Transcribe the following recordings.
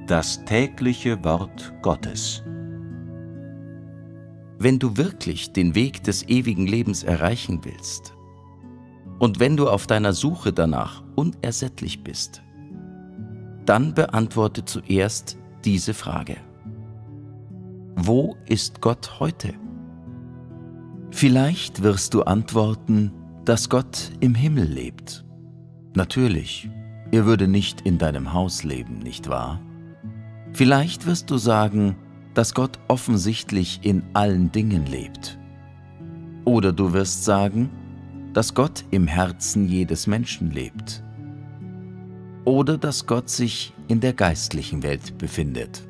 Das tägliche Wort Gottes. Wenn du wirklich den Weg des ewigen Lebens erreichen willst und wenn du auf deiner Suche danach unersättlich bist, dann beantworte zuerst diese Frage: Wo ist Gott heute? Vielleicht wirst du antworten, dass Gott im Himmel lebt. Natürlich, er würde nicht in deinem Haus leben, nicht wahr? Vielleicht wirst du sagen, dass Gott offensichtlich in allen Dingen lebt. Oder du wirst sagen, dass Gott im Herzen jedes Menschen lebt. Oder dass Gott sich in der geistlichen Welt befindet.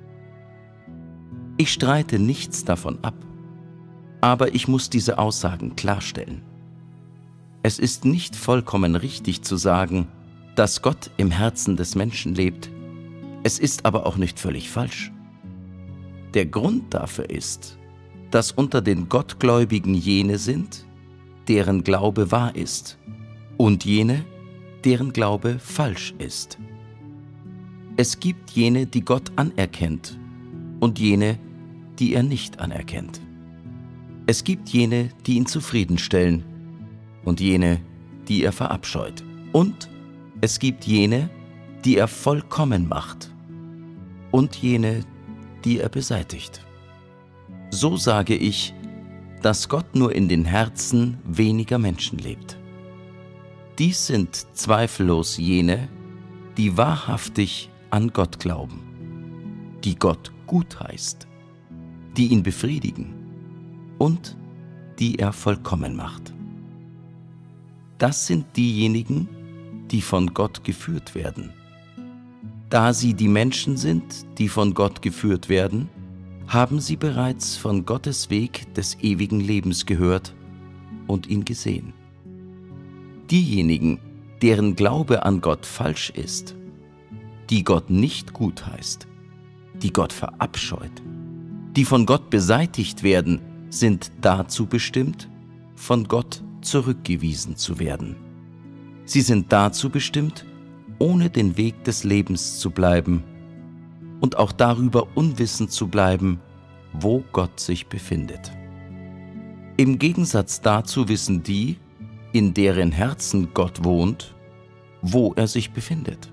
Ich streite nichts davon ab, aber ich muss diese Aussagen klarstellen. Es ist nicht vollkommen richtig zu sagen, dass Gott im Herzen des Menschen lebt. Es ist aber auch nicht völlig falsch. Der Grund dafür ist, dass unter den Gottgläubigen jene sind, deren Glaube wahr ist, und jene, deren Glaube falsch ist. Es gibt jene, die Gott anerkennt, und jene, die er nicht anerkennt. Es gibt jene, die ihn zufriedenstellen, und jene, die er verabscheut. Und es gibt jene, die er vollkommen macht, und jene, die er beseitigt. So sage ich, dass Gott nur in den Herzen weniger Menschen lebt. Dies sind zweifellos jene, die wahrhaftig an Gott glauben, die Gott gutheißt, die ihn befriedigen und die er vollkommen macht. Das sind diejenigen, die von Gott geführt werden. Da sie die Menschen sind, die von Gott geführt werden, haben sie bereits von Gottes Weg des ewigen Lebens gehört und ihn gesehen. Diejenigen, deren Glaube an Gott falsch ist, die Gott nicht gutheißt, die Gott verabscheut, die von Gott beseitigt werden, sind dazu bestimmt, von Gott zurückgewiesen zu werden. Sie sind dazu bestimmt, ohne den Weg des Lebens zu bleiben und auch darüber unwissend zu bleiben, wo Gott sich befindet. Im Gegensatz dazu wissen die, in deren Herzen Gott wohnt, wo er sich befindet.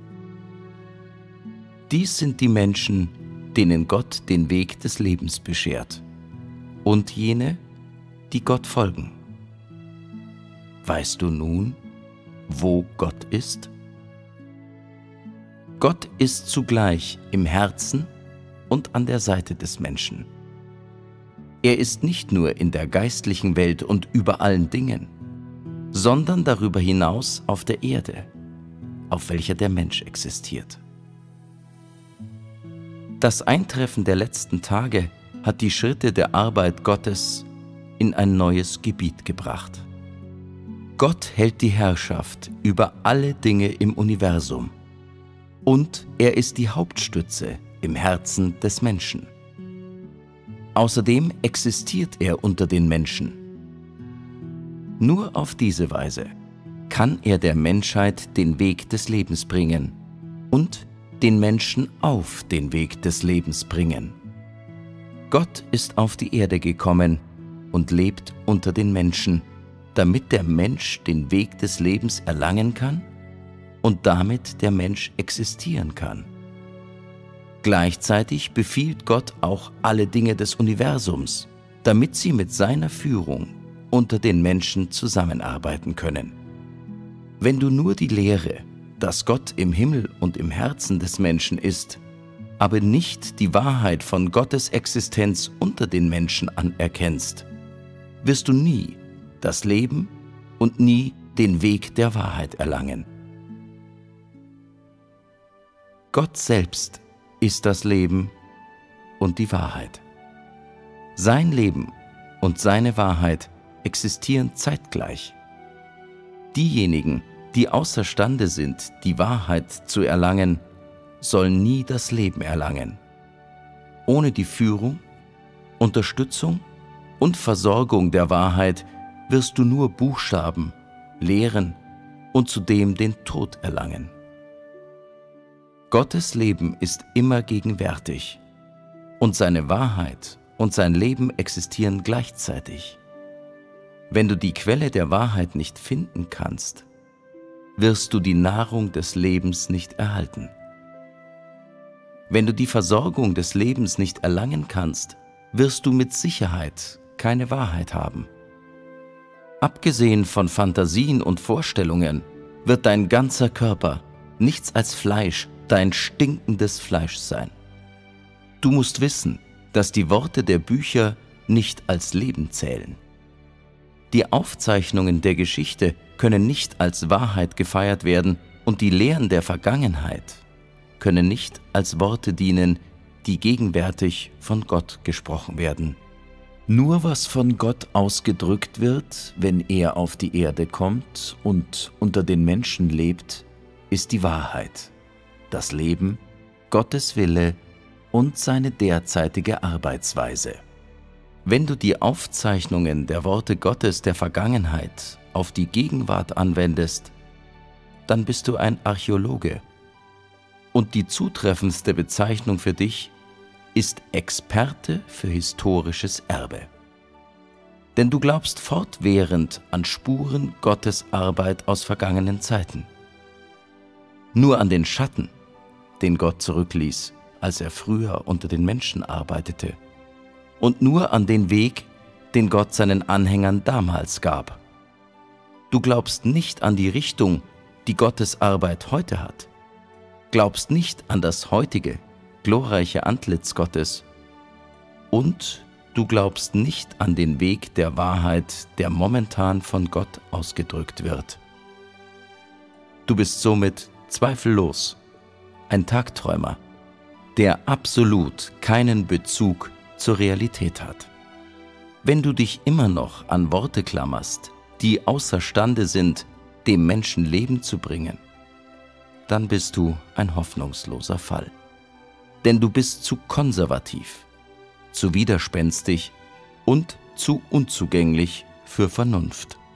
Dies sind die Menschen, denen Gott den Weg des Lebens beschert, und jene, die Gott folgen. Weißt du nun, wo Gott ist? Gott ist zugleich im Herzen und an der Seite des Menschen. Er ist nicht nur in der geistlichen Welt und über allen Dingen, sondern darüber hinaus auf der Erde, auf welcher der Mensch existiert. Das Eintreffen der letzten Tage hat die Schritte der Arbeit Gottes in ein neues Gebiet gebracht. Gott hält die Herrschaft über alle Dinge im Universum. Und er ist die Hauptstütze im Herzen des Menschen. Außerdem existiert er unter den Menschen. Nur auf diese Weise kann er der Menschheit den Weg des Lebens bringen und den Menschen auf den Weg des Lebens bringen. Gott ist auf die Erde gekommen und lebt unter den Menschen, damit der Mensch den Weg des Lebens erlangen kann und damit der Mensch existieren kann. Gleichzeitig befiehlt Gott auch alle Dinge des Universums, damit sie mit seiner Führung unter den Menschen zusammenarbeiten können. Wenn du nur die Lehre, dass Gott im Himmel und im Herzen des Menschen ist, aber nicht die Wahrheit von Gottes Existenz unter den Menschen anerkennst, wirst du nie das Leben und nie den Weg der Wahrheit erlangen. Gott selbst ist das Leben und die Wahrheit. Sein Leben und seine Wahrheit existieren zeitgleich. Diejenigen, die außerstande sind, die Wahrheit zu erlangen, sollen nie das Leben erlangen. Ohne die Führung, Unterstützung und Versorgung der Wahrheit wirst du nur Buchstaben, Lehren und zudem den Tod erlangen. Gottes Leben ist immer gegenwärtig und seine Wahrheit und sein Leben existieren gleichzeitig. Wenn du die Quelle der Wahrheit nicht finden kannst, wirst du die Nahrung des Lebens nicht erhalten. Wenn du die Versorgung des Lebens nicht erlangen kannst, wirst du mit Sicherheit keine Wahrheit haben. Abgesehen von Fantasien und Vorstellungen wird dein ganzer Körper nichts als Fleisch, dein stinkendes Fleisch sein. Du musst wissen, dass die Worte der Bücher nicht als Leben zählen. Die Aufzeichnungen der Geschichte können nicht als Wahrheit gefeiert werden und die Lehren der Vergangenheit können nicht als Worte dienen, die gegenwärtig von Gott gesprochen werden. Nur was von Gott ausgedrückt wird, wenn er auf die Erde kommt und unter den Menschen lebt, ist die Wahrheit, das Leben, Gottes Wille und seine derzeitige Arbeitsweise. Wenn du die Aufzeichnungen der Worte Gottes der Vergangenheit auf die Gegenwart anwendest, dann bist du ein Archäologe. Und die zutreffendste Bezeichnung für dich ist Experte für historisches Erbe. Denn du glaubst fortwährend an Spuren Gottes Arbeit aus vergangenen Zeiten. Nur an den Schatten, den Gott zurückließ, als er früher unter den Menschen arbeitete. Und nur an den Weg, den Gott seinen Anhängern damals gab. Du glaubst nicht an die Richtung, die Gottes Arbeit heute hat. Glaubst nicht an das heutige, glorreiche Antlitz Gottes. Und du glaubst nicht an den Weg der Wahrheit, der momentan von Gott ausgedrückt wird. Du bist somit zweifellos ein Tagträumer, der absolut keinen Bezug zur Realität hat. Wenn du dich immer noch an Worte klammerst, die außerstande sind, dem Menschen Leben zu bringen, dann bist du ein hoffnungsloser Fall. Denn du bist zu konservativ, zu widerspenstig und zu unzugänglich für Vernunft.